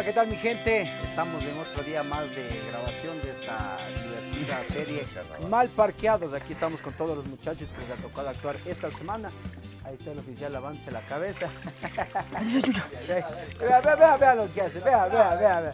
Hola, ¿qué tal mi gente? Estamos en otro día más de grabación de esta divertida serie Mal Parqueados. Aquí estamos con todos los muchachos que les ha tocado actuar esta semana. Ahí está el oficial lavándose la cabeza. Vea lo que hace, vea.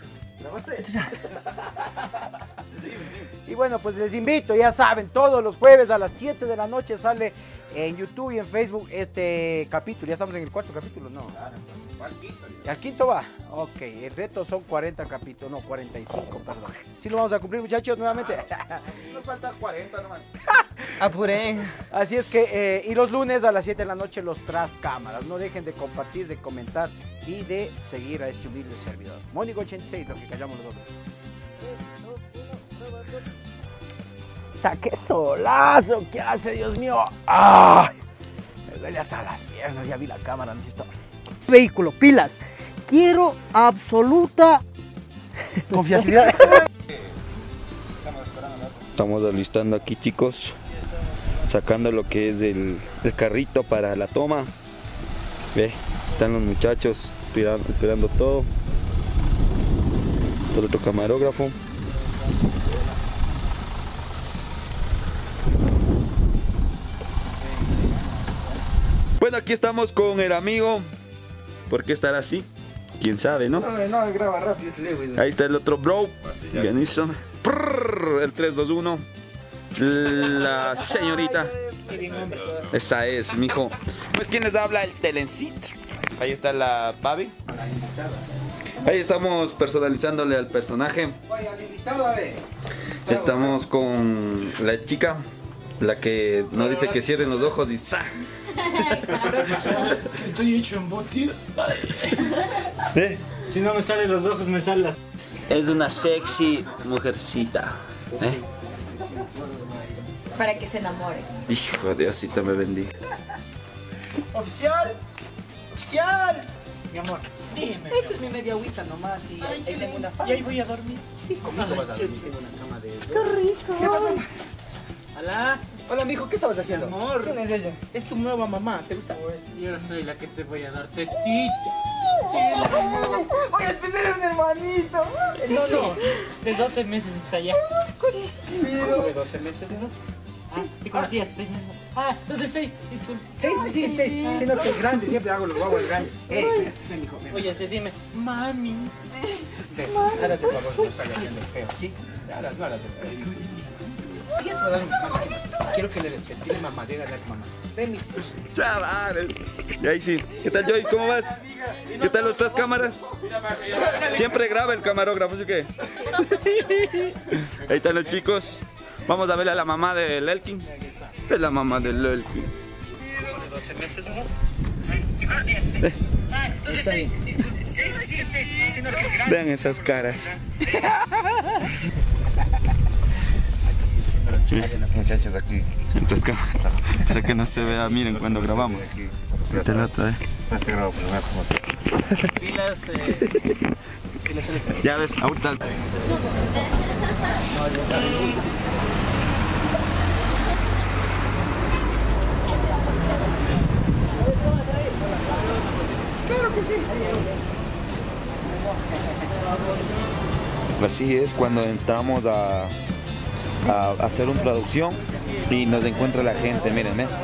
Y bueno, pues les invito, ya saben, todos los jueves a las 7 de la noche sale en YouTube y en Facebook este capítulo. Ya estamos en el cuarto capítulo, ¿no? ¿Al quinto va? Ok, el reto son 40 capítulos, no, 45, perdón. ¿Sí lo vamos a cumplir, muchachos, nuevamente? Nos faltan 40 nomás. Apuré. Así es que, y los lunes a las 7 de la noche los tras cámaras. No dejen de compartir, de comentar y de seguir a este humilde servidor. Mónico 86, lo que callamos nosotros. ¡Qué solazo! ¿Qué hace, Dios mío? ¡Ay! Me duele hasta las piernas, ya vi la cámara, necesito... Vehículo, pilas. Quiero absoluta confiabilidad. Estamos alistando aquí, chicos, sacando lo que es el carrito para la toma. Ve, están los muchachos esperando todo. Por otro camarógrafo. Bueno, aquí estamos con el amigo. ¿Por qué estará así? ¿Quién sabe, no? No, graba rápido este Lewis. Ahí está el otro bro. Bienizo. El 321. La señorita. Esa es, mijo. Pues quien les habla, el Telencit. Ahí está la Babi. Ahí estamos personalizándole al personaje. Estamos con la chica, la que no dice que cierren los ojos y ¡sa! Es que estoy hecho embutido. ¿Eh? Si no me salen los ojos, me salen las... Es una sexy mujercita. ¿Eh? Para que se enamore. Hijo de Diosito, me bendiga. ¡Oficial! ¡Oficial! Mi amor, dime. Esta es mi media agüita nomás y ahí tengo una Y ahí voy a dormir. Sí, conmigo vas a dormir, tengo una cama de... ¡Qué rico! ¿Qué pasa? Hola. Hola, mijo, ¿qué estabas haciendo? Amor. ¿Quién es ella? Es tu nueva mamá, ¿te gusta? Yo soy la que te voy a dar tetita. Voy a tener un hermanito. No, de 12 meses está allá. ¿Cómo de 12 meses? Sí, te conocí hace 6 meses. Ah, entonces 6, disculpe. 6, sino que es grande, siempre hago los guaguas grandes. Ven, mijo, ven. Oye, entonces dime, mami. Ven, ahora por favor, no estoy haciendo el feo, ¿sí? Ahora no hagas el feo. Sí, ya te voy a dar un mamá. Quiero que le respete. Dile mamá, dígale a tu mamá. Ven, mi... Chavales. Y ahí sí. ¿Qué tal, Joyce? ¿Cómo vas? ¿Qué tal las otras cámaras? Siempre graba el camarógrafo, ¿sí o qué? Ahí están los chicos. Vamos a ver a la mamá del Elkin. Es la mamá del Elkin. ¿De 12 meses más? Sí. Ah, entonces 6. 6, sino que grande. Vean esas caras. Muchachos aquí. Entonces, para que no se vea, miren cuando grabamos. Este lado, Este grabo primero. Pilas, Ya ves, ahorita. Claro que sí. Así es cuando entramos a hacer una producción y nos encuentra la gente, miren, ¿eh?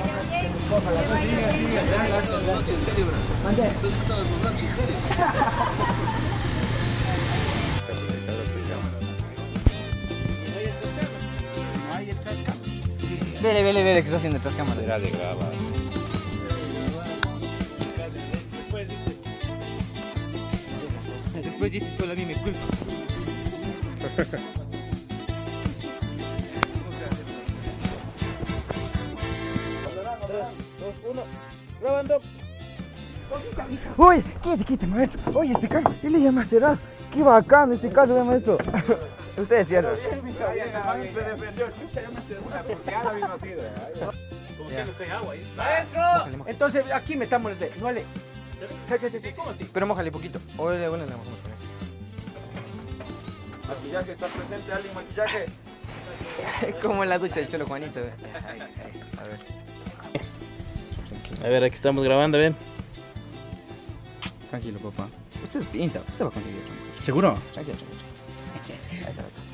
Vele, que está haciendo tras cámaras. Era de graba. Después dice, solo a mí me culpa. 2, 1, grabando. Uy, quítate, maestro. Oye, este carro, ¿qué le llama Será? Qué bacán este carro, ve, maestro. Ustedes cierran. Se defendió. Chucha, yo me hice una porque ahora vino así de... Como que no cae agua ahí. ¡Maestro! Entonces, aquí metamos este. No vale. Sí. ¿Cómo así? Pero mójale poquito. Bueno, le mojamos con eso. Maquillaje, ¿está presente alguien? Maquillaje. Como en la ducha del Cholo Juanito. A ver, aquí estamos grabando, ven. Tranquilo, papá. Usted es pinta, usted va a conseguir otra mujer. ¿Seguro? Tranquilo. Ahí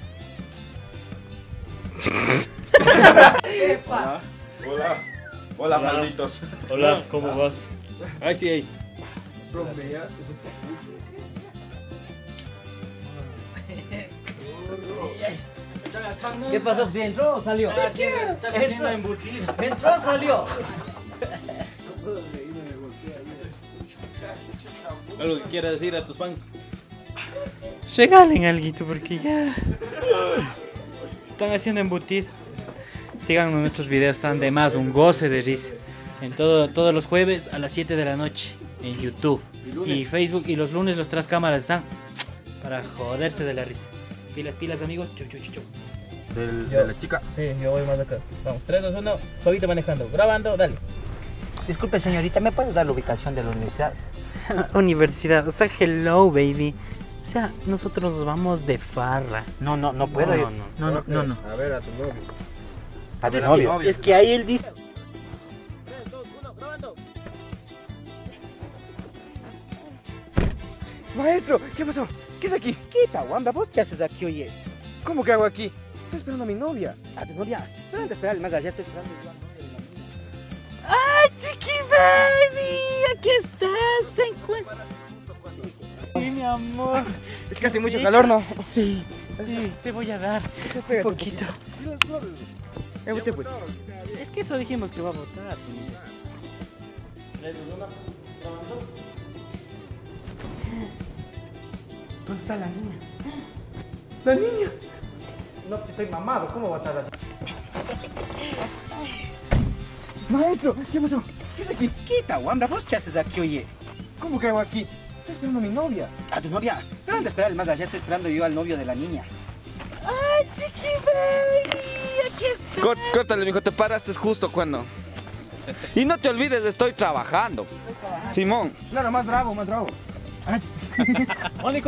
está. Hola, malditos. Hola, ¿cómo vas? Ay, sí, ahí. ¿Qué pasó? ¿Si entró o salió? Haciendo embutido. ¿Entró o salió? Algo que quieras decir a tus fans. Regalen algo porque ya están haciendo embutido. Sigan nuestros videos, están de más, un goce de risa. Todos los jueves a las 7 de la noche en YouTube y Facebook, y los lunes los tras cámaras están para joderse de la risa. Pilas amigos, chau. De la chica. Sí, yo voy más acá. Vamos, 3, 2, 1, suavito manejando, grabando, dale. Disculpe, señorita, ¿me puede dar la ubicación de la universidad? Universidad, o sea, hello baby. O sea, nosotros nos vamos de farra. No puedo. No. A ver, a tu novio. A tu novio. Es que ahí él dice. 3, 2, 1, grabando. Maestro, ¿qué pasó? ¿Qué es aquí? Quita, Wanda, ¿vos qué haces aquí, oye? ¿Cómo que hago aquí? Estoy esperando a mi novia. ¿A tu novia? Sí. Espera, más allá estoy esperando yo al novio de la niña. ¡Ay, chiqui baby! Aquí estás, te encuentro. Sí, mi amor. Es que hace mucho calor, ¿no? Sí, te voy a dar un poquito. Usted pues. Es que eso dijimos que va a votar. 3, 2, 1, grabando. ¿Dónde está la niña? La niña. No, si estoy mamado, ¿cómo vas a estar así? Maestro, ¿qué pasó? ¿Qué es aquí? Quita, Wanda, ¿vos qué haces aquí, oye? ¿Cómo que hago aquí? Estoy esperando a mi novia. ¿A tu novia? Pero anda, espera, más allá estoy esperando yo al novio de la niña. ¡Ay, chiqui baby! Aquí está. Córtale, mijo, te paraste justo cuando. Y no te olvides, estoy trabajando. Simón. Claro, más bravo. Mónico.